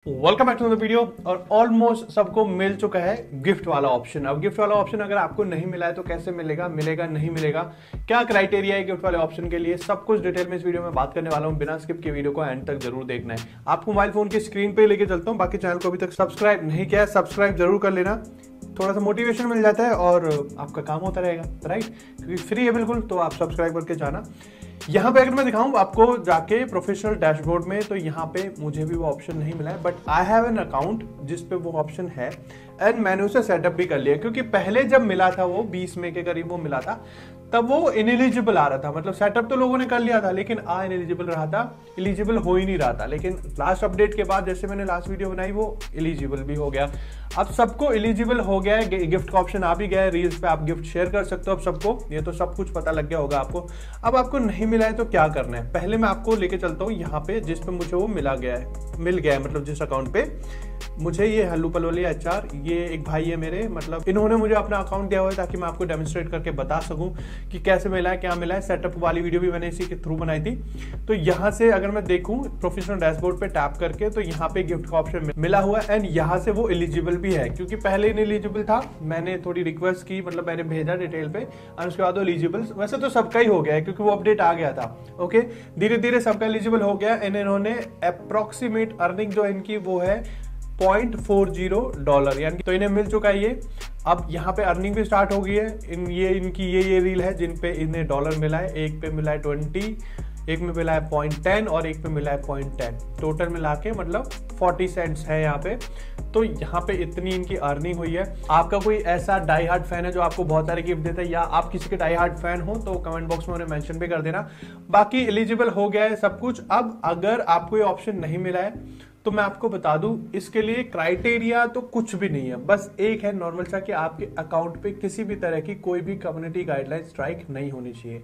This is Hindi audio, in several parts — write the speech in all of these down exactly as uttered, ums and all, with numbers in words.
Welcome back to the video. और ऑलमोस्ट सबको मिल चुका है गिफ्ट वाला ऑप्शन। अब गिफ्ट वाला ऑप्शन अगर आपको नहीं मिला है तो कैसे मिलेगा, मिलेगा नहीं मिलेगा, क्या क्राइटेरिया है गिफ्ट वाले ऑप्शन के लिए, सब कुछ डिटेल में इस वीडियो में बात करने वाला हूं। बिना स्किप के वीडियो को एंड तक जरूर देखना है। आपको मोबाइल फोन की स्क्रीन पे लेके चलता हूं। बाकी चैनल को अभी तक सब्सक्राइब नहीं किया है, सब्सक्राइब जरूर कर लेना, थोड़ा सा मोटिवेशन मिल जाता है और आपका काम होता रहेगा, राइट? क्योंकि फ्री है बिल्कुल, तो आप सब्सक्राइब करके जाना। यहाँ पे अगर मैं दिखाऊं आपको जाके प्रोफेशनल डैशबोर्ड में, तो यहाँ पे मुझे भी वो ऑप्शन नहीं मिला है, but I have an account जिस पे वो ऑप्शन है एंड मैंने उसे सेटअप भी कर लिया। क्योंकि पहले जब मिला था वो बीस मई के करीब वो मिला था, तब वो इनएलिजिबल आ रहा था। मतलब सेटअप तो लोगों ने कर लिया था लेकिन आ इनएलिजिबल रहा था, एलिजिबल हो ही नहीं रहा था। लेकिन लास्ट अपडेट के बाद जैसे मैंने लास्ट वीडियो बनाई वो एलिजिबल भी हो गया। अब सबको एलिजिबल हो गया है, गिफ्ट का ऑप्शन आ भी गया है, रील्स पे आप गिफ्ट शेयर कर सकते हो अब सबको। ये तो सब कुछ पता लग गया होगा आपको। अब आपको नहीं मिला है तो क्या करना है, पहले मैं आपको लेके चलता हूँ यहाँ पे जिस पे मुझे वो मिला गया है, मिल गया है। मतलब जिस अकाउंट पे मुझे ये हल्लू पलोली एच आर, ये एक भाई है मेरे, मतलब इन्होंने मुझे अपना अकाउंट दिया हुआ है ताकि मैं आपको डेमोन्स्ट्रेट करके बता सकूं कि कैसे मिला है, क्या मिला है। सेटअप वाली वीडियो भी मैंने इसी के थ्रू बनाई थी। तो यहाँ से अगर मैं देखूं प्रोफेशनल डैशबोर्ड पे टैप करके, तो यहाँ पे गिफ्ट का ऑप्शन मिला हुआ है एंड यहाँ से वो एलिजिबल भी है। क्योंकि पहले इनएलिजिबल था, मैंने थोड़ी रिक्वेस्ट की, मतलब मैंने भेजा डिटेल पे और उसके बाद वो एलिजिबल। वैसे तो सबका ही हो गया है क्योंकि वो अपडेट आ गया था। ओके, धीरे धीरे सबका एलिजिबल हो गया एंड इन्होंने अप्रोक्सीमेट अर्निंग जो इनकी वो है पॉइंट फोर जीरो डॉलर, यानी तो इन्हें मिल चुका है ये। अब यहाँ पे अर्निंग भी स्टार्ट हो गई है। इन ये इनकी ये ये रील है जिन पे इन्हें डॉलर मिला है। एक पे मिला है ट्वेंटी, एक में मिला है पॉइंट टेन और एक पे मिला है पॉइंट टेन। टोटल मिला के मतलब फोर्टी सेंट्स है यहाँ पे। तो यहाँ पे इतनी इनकी अर्निंग हुई है। आपका कोई ऐसा डाई हार्ड फैन है जो आपको बहुत सारे गिफ्ट देता है, या आप किसी के डाई हार्ड फैन हो तो कमेंट बॉक्स में उन्हें मेंशन भी कर देना। बाकी एलिजिबल हो गया है सब कुछ। अब अगर आपको ये ऑप्शन नहीं मिला है तो मैं आपको बता दूं, इसके लिए क्राइटेरिया तो कुछ भी नहीं है। बस एक है नॉर्मल सा कि आपके अकाउंट पे किसी भी तरह की कोई भी कम्युनिटी गाइडलाइन स्ट्राइक नहीं होनी चाहिए।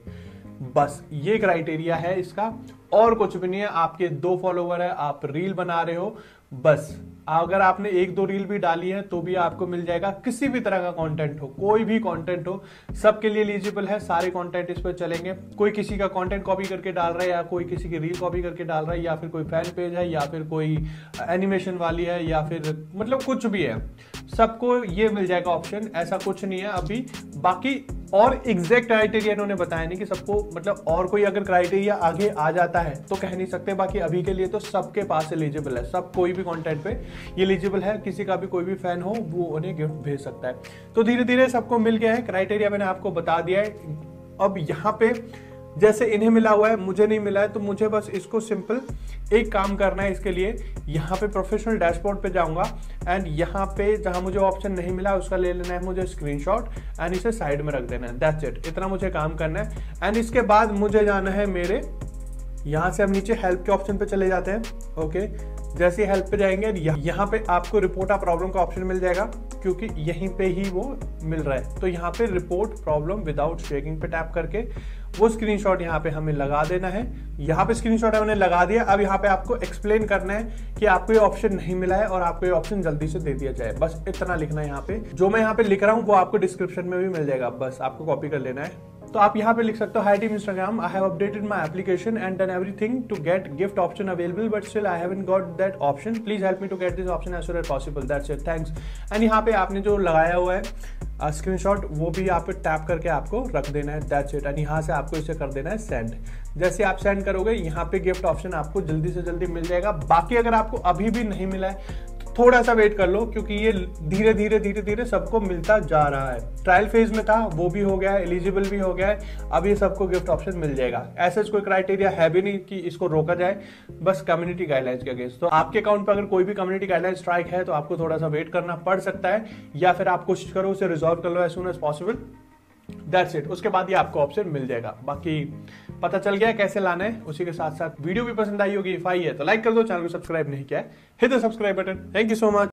बस ये क्राइटेरिया है इसका, और कुछ भी नहीं है। आपके दो फॉलोवर है, आप रील बना रहे हो, बस अगर आपने एक दो रील भी डाली है तो भी आपको मिल जाएगा। किसी भी तरह का कंटेंट हो, कोई भी कंटेंट हो, सबके लिए एलिजिबल है। सारे कंटेंट इस पर चलेंगे। कोई किसी का कंटेंट कॉपी करके डाल रहा है, या कोई किसी की रील कॉपी करके डाल रहा है, या फिर कोई फैन पेज है, या फिर कोई एनिमेशन वाली है, या फिर मतलब कुछ भी है, सबको ये मिल जाएगा ऑप्शन। ऐसा कुछ नहीं है अभी। बाकी और एग्जैक्ट क्राइटेरिया इन्होंने बताया नहीं कि सबको, मतलब और कोई अगर क्राइटेरिया आगे आ जाता है तो कह नहीं सकते। बाकी अभी के लिए तो सबके पास एलिजिबल है, सब कोई भी कंटेंट पे ये एलिजिबल है। किसी का भी कोई भी फैन हो वो उन्हें गिफ्ट भेज सकता है। तो धीरे धीरे सबको मिल गया है। क्राइटेरिया मैंने आपको बता दिया है। अब यहाँ पे जैसे इन्हें मिला हुआ है, मुझे नहीं मिला है, तो मुझे बस इसको सिंपल एक काम करना है। इसके लिए यहाँ पे प्रोफेशनल डैशबोर्ड पे जाऊंगा एंड यहाँ पे जहाँ मुझे ऑप्शन नहीं मिला उसका ले लेना है मुझे स्क्रीनशॉट एंड इसे साइड में रख देना है। दैट्स इट, इतना मुझे काम करना है। एंड इसके बाद मुझे जाना है मेरे, यहाँ से हम नीचे हेल्प के ऑप्शन पे चले जाते हैं। ओके, जैसे हेल्प पे जाएंगे यहाँ पे आपको रिपोर्ट आ प्रॉब्लम का ऑप्शन मिल जाएगा, क्योंकि यहीं पे ही वो मिल रहा है। तो यहाँ पे रिपोर्ट प्रॉब्लम विदाउट शेकिंग पे टैप करके वो स्क्रीनशॉट यहाँ पे हमें लगा देना है। यहाँ पे स्क्रीनशॉट हमने लगा दिया। अब यहाँ पे आपको एक्सप्लेन करना है कि आपको ये ऑप्शन नहीं मिला है और आपको ये ऑप्शन जल्दी से दे दिया जाए। बस इतना लिखना है यहाँ पे। जो मैं यहाँ पे लिख रहा हूँ वो आपको डिस्क्रिप्शन में भी मिल जाएगा, बस आपको कॉपी कर लेना है। तो आप यहाँ पे लिख सकते हो, hi team Instagram, I have updated my application and done everything to get gift option available but still I haven't got that option, please help me to get this option as soon as possible, that's it, thanks. And यहाँ पे आपने जो लगाया हुआ है स्क्रीनशॉट uh, वो भी यहाँ पे टैप करके आपको रख देना है, दैट्स इट। एंड यहाँ से आपको इसे कर देना है सेंड। जैसे आप सेंड करोगे यहाँ पे गिफ्ट ऑप्शन आपको जल्दी से जल्दी मिल जाएगा। बाकी अगर आपको अभी भी नहीं मिला है थोड़ा सा वेट कर लो, क्योंकि ये धीरे धीरे धीरे धीरे सबको मिलता जा रहा है। ट्रायल फेज में था, वो भी हो गया है, एलिजिबल भी हो गया है। अब ये सबको गिफ्ट ऑप्शन मिल जाएगा। ऐसा कोई क्राइटेरिया है भी नहीं कि इसको रोका जाए, बस कम्युनिटी गाइडलाइंस के अगेंस्ट। तो आपके अकाउंट पर अगर कोई भी कम्युनिटी गाइडलाइन स्ट्राइक है तो आपको थोड़ा सा वेट करना पड़ सकता है, या फिर आप कोशिश करो उसे रिजॉल्व कर लो as soon as possible, that's it. उसके बाद ये आपको ऑप्शन मिल जाएगा। बाकी पता चल गया कैसे लाना है। उसी के साथ साथ वीडियो भी पसंद आई होगी, इफ आई है तो लाइक कर दो, चैनल को सब्सक्राइब नहीं किया है hit the subscribe button. Thank you so much.